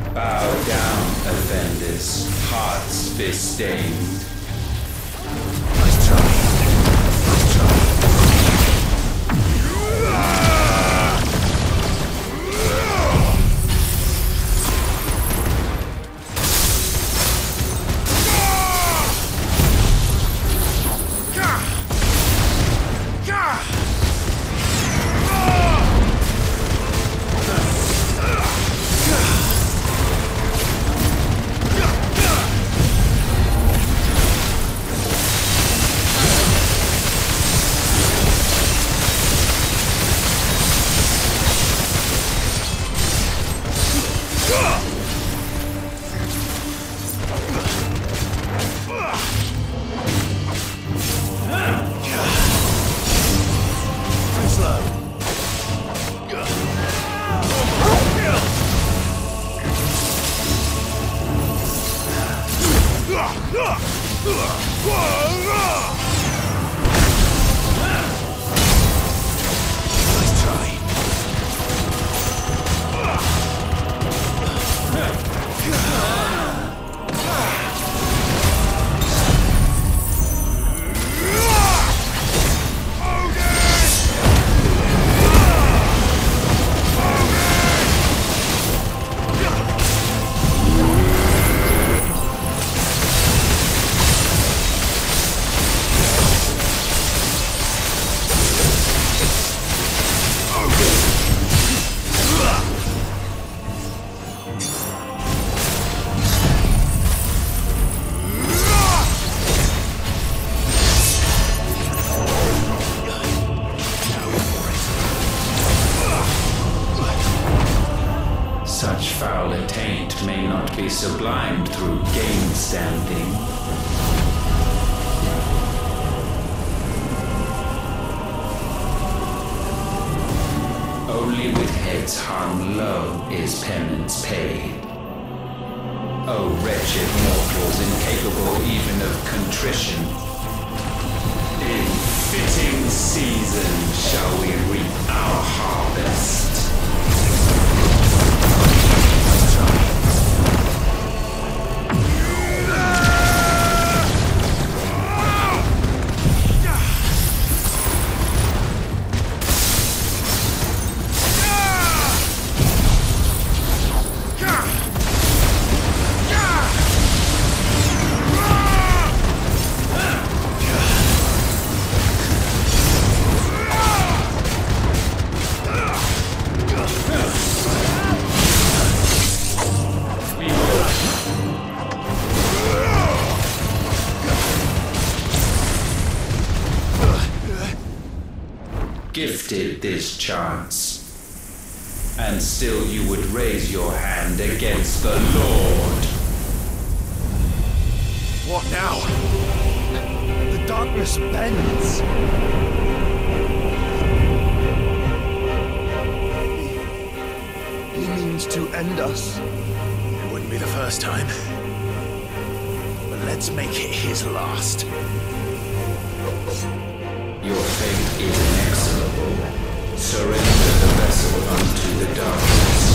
Bow down, offenders, hearts stained. Nice try. Nice try. Such foul attaint may not be sublimed through gain-standing. Only with heads hung low is penance paid. O wretched mortals incapable even of contrition, in fitting season shall we reap our harvest. Gifted this chance, and still you would raise your hand against the Lord. What now? The darkness bends. He means to end us. It wouldn't be the first time. But let's make it his last. Your fate is inexorable. Surrender the vessel unto the darkness.